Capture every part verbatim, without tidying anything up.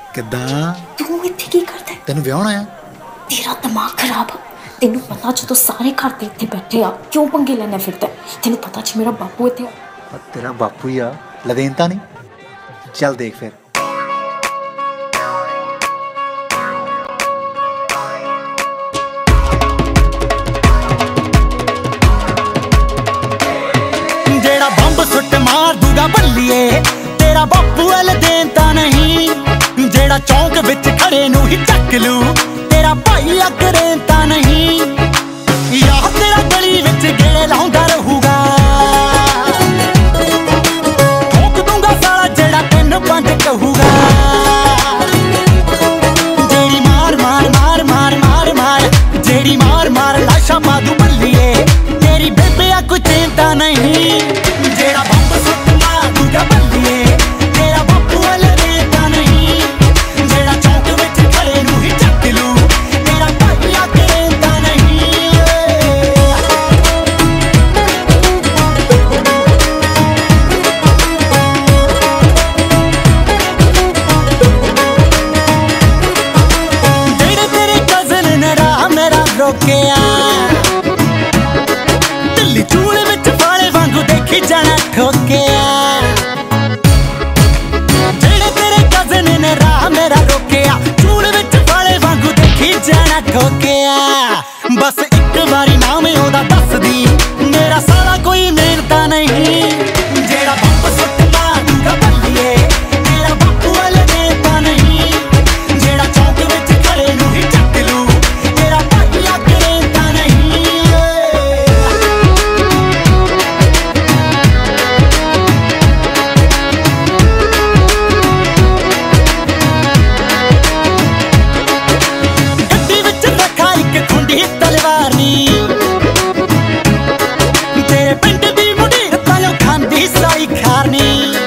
किदां तू इत्थे की करदा? तेनू विआहण आया? तेरा दिमाग खराब। तेनू पता जो सारे घर दे इत्थे बैठे आ क्यों पंगे लेने फिरदा? तेनू पता जी मेरा बापू इत्थे आ। तेरा बापू ही आ, लदेनता नहीं। चल देख फिर। जेड़ा बंब सुट मार दूगा बल्लिए, तेरा बापू लदेनता नहीं। जेड़ा चौंक विच खड़े नू ही चक लू, तेरा भाई अकरेंता नहीं। यार तेरा गली विच गेड़े लाउंदा रहूगा, ठोक दूंगा साला जेड़ा तेन पंज कहूगा। जेड़ी मार मार मार मार मार मार, जेड़ी मार मार लाशा पा दूं बल्लिए, तेरी बेबे आ कोई चिंता नहीं। जेड़ा बंब सुट मार दूगा बल्लिए, तेरा बापू लदेनता नहीं। जेड़ा चौंक विच खड़े नू ही चक लू, तेरा भाई अकरेंता नहीं। जेड़े तेरे कज़न ने राह मेरा रोकिया, दिल्ली चूल विच फाले वांगू देखी जाना ठोकिया। जेड़े तेरे कज़न ने राह मेरा रोकिया, चूल विच फाले वांगू देखी जाना ठोकिया। बस एक बारी नाम ओदा दस दी, मेरा साला कोई मेहनता नहीं। जेड़ा बंब सुट मार दूगा बल्लिए, तेरा बापू लदेनता नहीं। जेड़ा चौंक विच खड़े नू ही चक लू, तेरा भाई अकरेंता नहीं। गड्डी विच रखा इक खुंडी तलवार नी, तेरे पिंड दी मुंडीर तायों खांदी साई खारनी।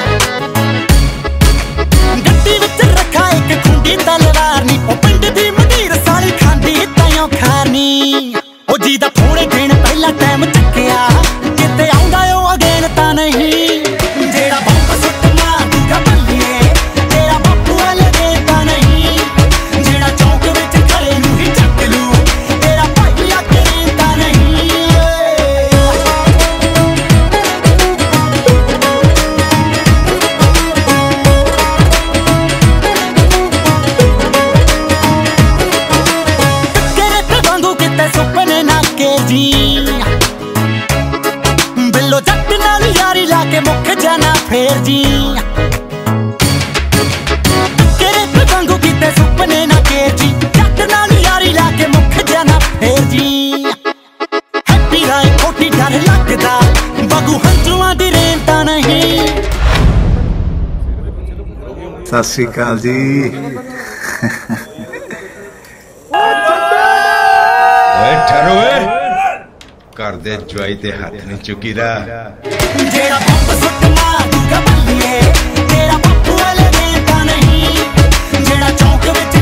गड्डी विच रखा इक खुंडी तलवार नी, ओ पिंड दी मुंडीर साली खांदी तायों खारनी। ओ जी दा थोड़े दिन पहला टाइम चक्किया, किते आउंदा ओ अगेनता नहीं। जेड़ा बंब सुट मार दूगा बल्लिए, तेरा बापू लदेनता नहीं। जेड़ा चौंक विच खड़े नू ही चक लू, तेरा भाई अकरेंता नहीं। तेरे ते वांगू किते सुपने ना के जी, बिल्लो जट नाल यारी लाके मुख जाना फेर जी। तेरे ते वांगू किते सुपने ना के जी, जट नाल यारी लाके मुख जाना फेर जी। हैप्पी राय खोटी डर लगदा, बगू हंजुआं दी रेंता नहीं। सत श्री अकाल जी। ओए ठहरो ਓਏ, घर दे जवाई ते हाथ नहीं चुकीदा। जेड़ा बंब सुट मार दूगा बल्लिए, तेरा बापू लदेनता नहीं। जेड़ा चौंक विच